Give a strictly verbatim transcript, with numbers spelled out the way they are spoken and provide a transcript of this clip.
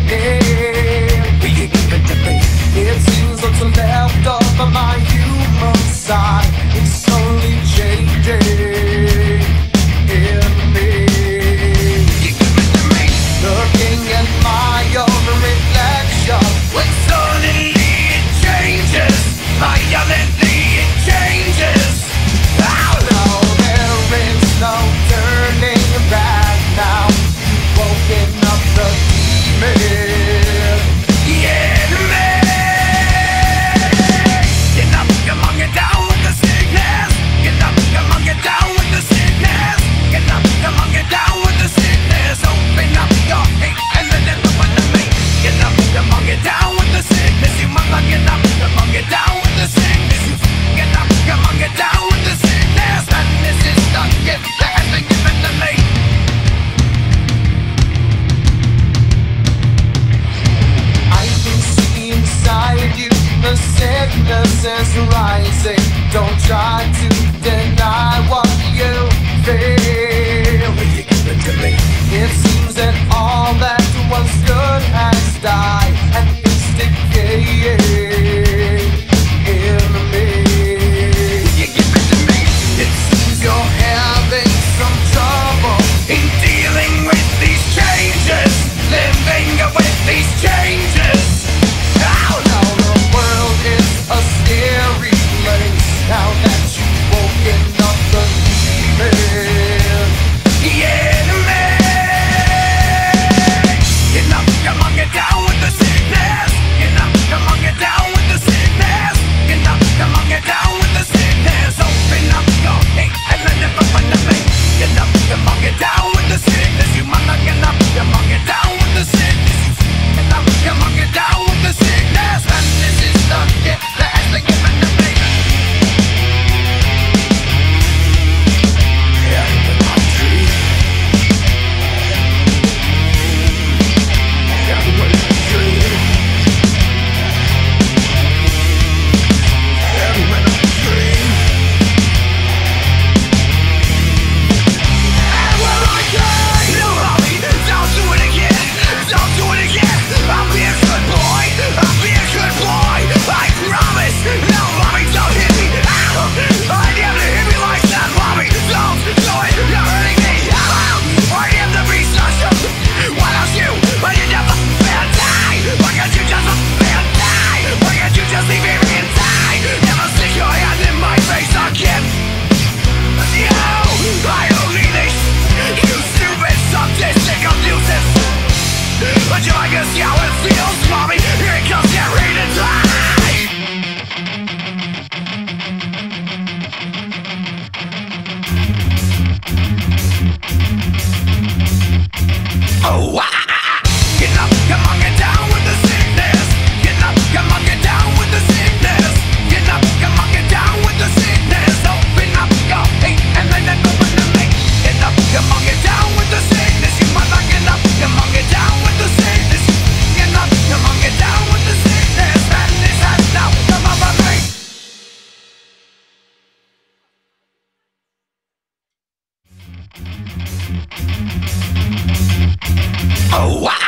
Yeah, will you give it to me? It seems what's left of my human side, it's slowly changing in me. You give it to me. Looking at my own reflection, when suddenly it changes, violently it changes. Oh no, there is no turning back now. Woken up the demon, yeah, man. Get up, come on, get down with the sickness. Get up, come on, get down with the sickness. Get up, come on, get down with the sickness. Open up your hate and let it open to me. Get up, come on, get down with the sickness. You mother, get up, come on, get down with the sickness. Get up, come on, get down with the sickness. And this is the gift that has been given to me. I can see inside you, the sickness is rising. Don't try to deny what you feel. Will you give it to me? It seems that all that was good has died, and it's decaying in me. Will you give it to me? It seems you're having some trouble in dealing with these changes, living with these changes. Oh no, the world is a scary place now that you've woken up the demon. Yeah, man. Get up, come on, get down with the sickness. Get up, come on, get down with the sickness. Get up, come on, get down with the sickness. Open up your hate and let it open to me. Get up, come on, get down with the sickness. You mother, get up, come on, get down with the sickness. Get up, come on, get down with the sickness. And this is the gift that has been given to me. But you like to see how it feels, mommy? Here it comes, get ready to die. Oh, wow. Get up, come on, get down with the sickness. Get up, come on, get down with the sickness. Get up, come on, get down with the sickness. Open up your hate and let it open to me. Get up, come on, get down with the sickness. You mother, get up, come on, get down with the sickness. Get up, come on, get down with the sickness. And this has now come over me. Oh, wow.